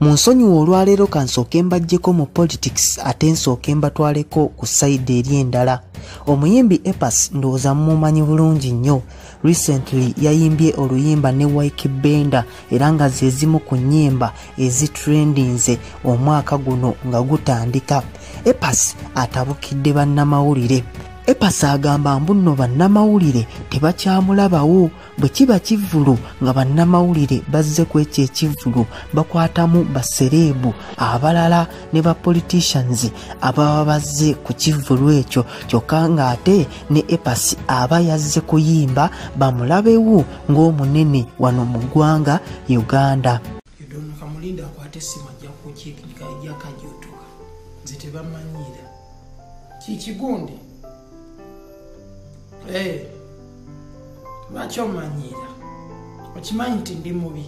Munsonyiwa olwaleero kansooke mbaggyeko mu politics ate nsooke mbatwaleko ku sayidi eri endala. Omuyimbi Epas ndowooza mumumanyi bulungi nnyo. Recently yayimbye oluyimba ne Wyke Benda era nga ze zimu ku nnyimba ezitrendinze omwaka guno nga gutandika. Epas atabukidde bannamawulire. Epas agamba mbu nno bannamawulire tebakyamulabawo bwe kiba kivvulu nga bannamawulire bazze ku ekyo ekivvulu bakwatamu basereebu abalala ne bapoliticians ababa bazze ku kivvulu ekyo kyokka ng'ate ne Epas aba yazze kuyimba bamulabewo ng'omunene wano mu ggwanga Uganda. Kamulinda akwate essimu ajja kujjaka gyotoka nze tebamanyiira kikigundi lwaki omanyiira okimanyi nti ndi mubi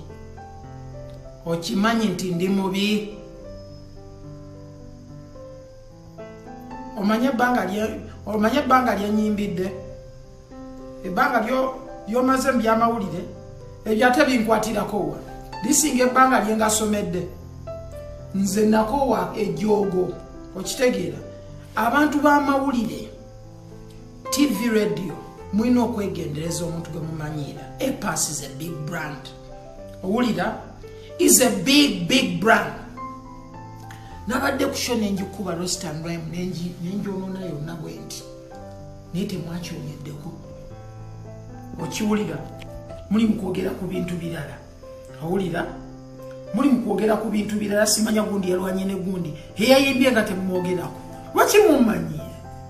omanye ebbanga lyenyimbidde ebbanga lyomaze mu byamawulire ebyo ate binkwatirako wa lisinga ebbanga lyengasomedde nze nakowa ejjoogo okitegeera abantu b'amawulire TV radio mwina okwegendereza omuntu gwe mumanyiira. Epas is a big brand. Owulira is a big brand. Nabadde kushona enjikuba Western Rhyme nenjonoona yonna bwenti naye temwakyonyeddeko. Okiwulira muli mukwogera ku bintu birala. Owulira muli mukwogera ku bintu birala simanya gundi yalwanye ne gundi yeyayimbye nga temumwogerako. Lwaki mummanyiira?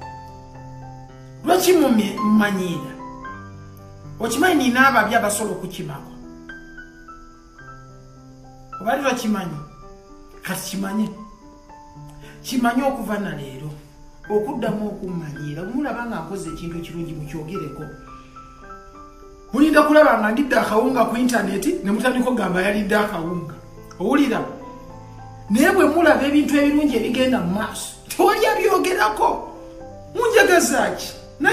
Lwaki mumanyiira? Okimanyi nina ababbi abasobola okukimako. Obali lwakimanyi? Kati kimanyi okuva na leero okuddamu okummanyiira. Mulaba nga nkoze ekintu ekirungi mukyogereko. Mulinda kulaba nga ndidde akawunga ku intaneti ne mutandika ogamba yalidde akawunga. Owulira? Naye bwe mulaba ebintu ebirungi ebigenda mu maaso tewali abyogerako. Munjagaza ki?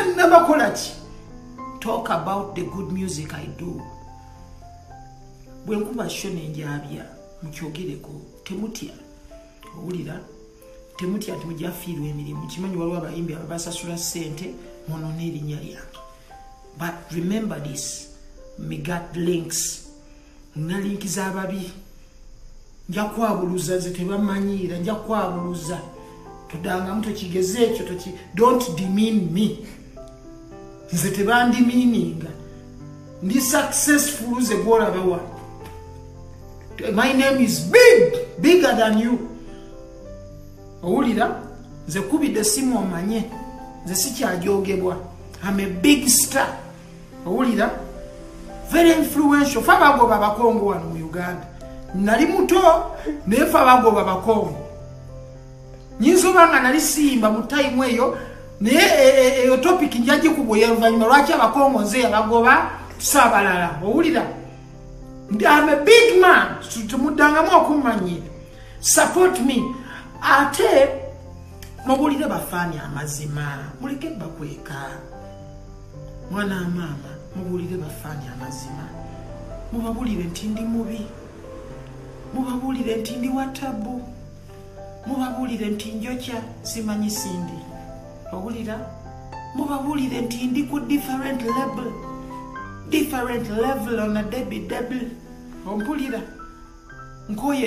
Talk about the good music I do. Bwe nkuba shona enjabya mukyogereko temutya. Owulira? Temutya nti mujafiirwa emirimu. Kimanyi waliwo abayimbi abasasula ssente munoona erinnya lyange. But remember this, me got links. Nina linki z'ababi. Nja kwabuluza ze tebamanyiira, nja kwabuluza. Todanga mtu kigeze ekyo don't demean me. Nze tebandimiininga. Ndi successful ze gwolabawa. My name is bigger than you. Owulira? Nze kubidde essimu omanye. Nze sikyajoogebwa. I'm a big star. Owulira? Very influential. Fa bagoba abakongo wano mu Uganda. Nali muto naye fa bagoba abakongo. Nyinsoba nga nali simba mu time eyo naye eyo topic njaje kuboya oluvannyuma lwaki abakongo nze yabagoba tusabalala. Owulira? I'm a big man. Tumuddangamu okummanyiira. Support me. Ate mubulire bafaani amazima. Muleke bakweka. Mwana mama mubulire bafaani amazima. Mubabulire nti ndi mubi. Mubabulire nti ndi watabu. Mubabulire nti njokya simanyi sindi. Owulira? Mubabulire nti ndi ku different level on a double. Ompulira? Nkoye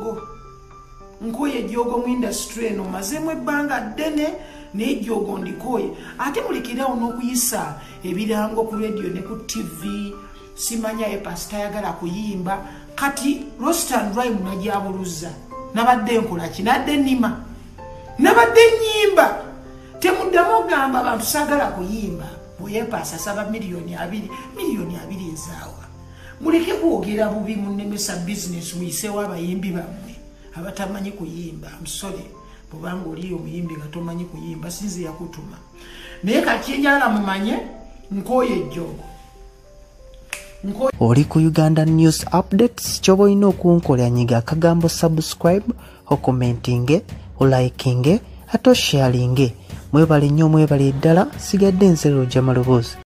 jogo mu industry eno mazemu ebbanga ddene n'ejjogo ndikoye. Ate mulikirawo n'okuyisa ebirango ku radio ne ku TV. Simanya Epas tayagala kuyimba. Kati Western Rhyme najabuluza. Nabadde nkola ki? Nadde nnima. Nabadde nnyimba. Temuddamu gamba abantu sagala kuyimba. Epas asaba miliyoni 2 ezaawa. Muleke kwogera bubi munnemesa business muyiseewo abayimbi bammwe abatamanyi kuyimba. I'm sorry. Bw'obanga oli omuyimbi nga tomanyi kuyimba sinzi yakutuma. Naye kati enjala mumanye nkoye ejjogo. Oli ku Uganda News Updates kyoba olina okunkolera nyiga akagambo subscribe, okomentinge, olikinge, ate osharinge. Mwebale nnyo mwebale ddala sigadde nze Roger Maloboozi.